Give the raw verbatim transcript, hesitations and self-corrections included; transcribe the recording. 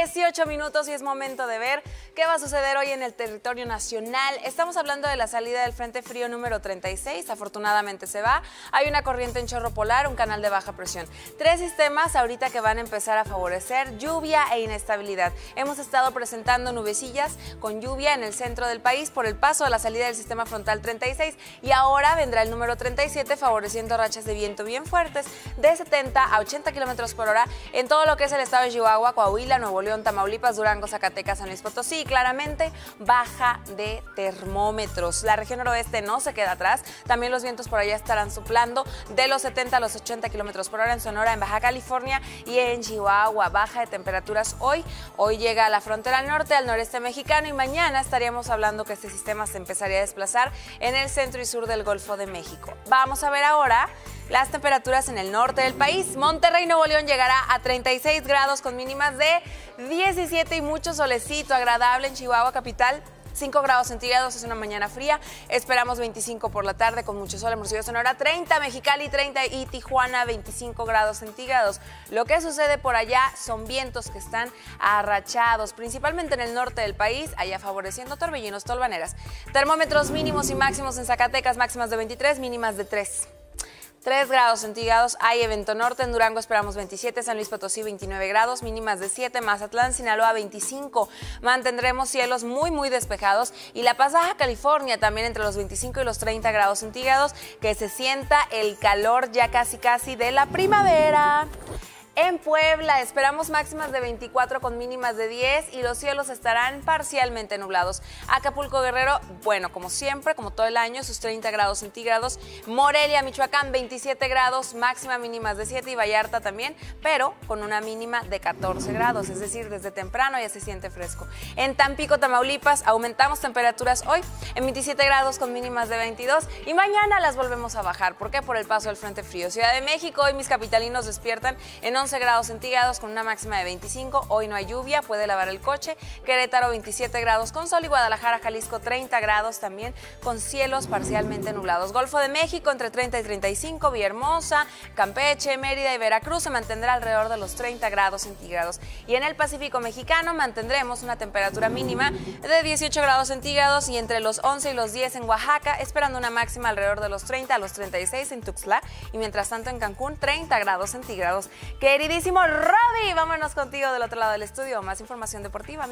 dieciocho minutos y es momento de ver qué va a suceder hoy en el territorio nacional. Estamos hablando de la salida del Frente Frío número treinta y seis, afortunadamente se va. Hay una corriente en chorro polar, un canal de baja presión. Tres sistemas ahorita que van a empezar a favorecer lluvia e inestabilidad. Hemos estado presentando nubecillas con lluvia en el centro del país por el paso de la salida del sistema frontal treinta y seis y ahora vendrá el número treinta y siete favoreciendo rachas de viento bien fuertes de setenta a ochenta kilómetros por hora en todo lo que es el estado de Chihuahua, Coahuila, Nuevo León, Tamaulipas, Durango, Zacatecas, San Luis Potosí y claramente baja de termómetros. La región noroeste no se queda atrás, también los vientos por allá estarán soplando de los setenta a los ochenta kilómetros por hora en Sonora, en Baja California y en Chihuahua. Baja de temperaturas hoy, hoy llega a la frontera al norte, al noreste mexicano y mañana estaríamos hablando que este sistema se empezaría a desplazar en el centro y sur del Golfo de México. Vamos a ver ahora las temperaturas en el norte del país. Monterrey, Nuevo León llegará a treinta y seis grados con mínimas de diecisiete y mucho solecito agradable en Chihuahua capital. cinco grados centígrados, es una mañana fría, esperamos veinticinco por la tarde con mucho sol, Hermosillo, Sonora treinta, Mexicali treinta y Tijuana veinticinco grados centígrados. Lo que sucede por allá son vientos que están arrachados, principalmente en el norte del país, allá favoreciendo torbellinos, tolvaneras. Termómetros mínimos y máximos en Zacatecas, máximas de veintitrés, mínimas de tres. tres grados centígrados, hay evento norte, en Durango esperamos veintisiete, San Luis Potosí veintinueve grados, mínimas de siete, Mazatlán, Sinaloa veinticinco, mantendremos cielos muy muy despejados y La Paz, Baja California también entre los veinticinco y los treinta grados centígrados, que se sienta el calor ya casi casi de la primavera. En Puebla esperamos máximas de veinticuatro con mínimas de diez y los cielos estarán parcialmente nublados. Acapulco, Guerrero, bueno, como siempre, como todo el año, sus treinta grados centígrados. Morelia, Michoacán, veintisiete grados, máxima mínimas de siete y Vallarta también, pero con una mínima de catorce grados, es decir, desde temprano ya se siente fresco. En Tampico, Tamaulipas, aumentamos temperaturas hoy en veintisiete grados con mínimas de veintidós y mañana las volvemos a bajar. ¿Por qué? Por el paso del Frente Frío. Ciudad de México, hoy mis capitalinos despiertan en once grados centígrados con una máxima de veinticinco, hoy no hay lluvia, puede lavar el coche. Querétaro veintisiete grados con sol y Guadalajara, Jalisco treinta grados también con cielos parcialmente nublados. Golfo de México entre treinta y treinta y cinco, Villahermosa, Campeche, Mérida y Veracruz se mantendrá alrededor de los treinta grados centígrados. Y en el Pacífico mexicano mantendremos una temperatura mínima de dieciocho grados centígrados y entre los once y los diez en Oaxaca, esperando una máxima alrededor de los treinta a los treinta y seis en Tuxtla y mientras tanto en Cancún treinta grados centígrados. Queridísimo Robbie, vámonos contigo del otro lado del estudio. Más información deportiva.